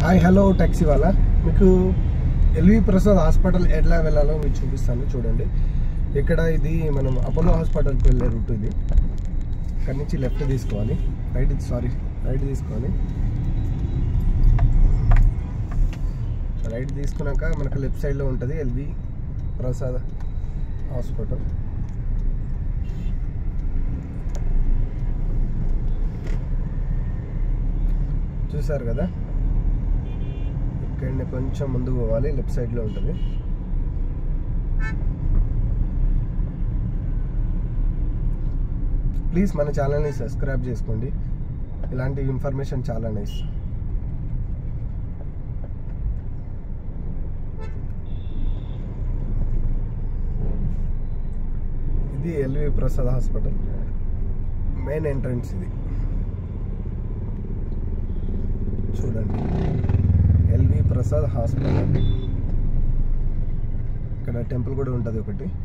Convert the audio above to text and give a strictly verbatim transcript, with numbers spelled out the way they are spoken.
Hi hello taxi వాళ్ళ మీకు LV Prasad hospital ఎట్లా వెళ్ళాలో మీకు చూపిస్తాను చూడండి. ఇక్కడ ఇది మనం అపోలో హాస్పిటల్కి వెళ్ళే రూట్. ఇది ఇక్కడ నుంచి లెఫ్ట్ తీసుకోవాలి, రైట్ సారీ రైట్ తీసుకోవాలి. రైట్ తీసుకున్నాక మనకు లెఫ్ట్ సైడ్లో ఉంటుంది ఎల్వి ప్రసాద్ హాస్పిటల్. చూసారు కదా, ఇక్కడ కొంచెం ముందుకు పోవాలి, లెఫ్ట్ సైడ్లో ఉంటుంది. ప్లీజ్ మన ఛానల్ని సబ్స్క్రైబ్ చేసుకోండి, ఇలాంటి ఇన్ఫర్మేషన్ చాలా నైస్. ఇది LV Prasad hospital main entrance. ఇది చూడండి, ఎల్వి ప్రసాద్ హాస్పిటల్. ఇక్కడ టెంపుల్ కూడా ఉంటుంది ఒకటి.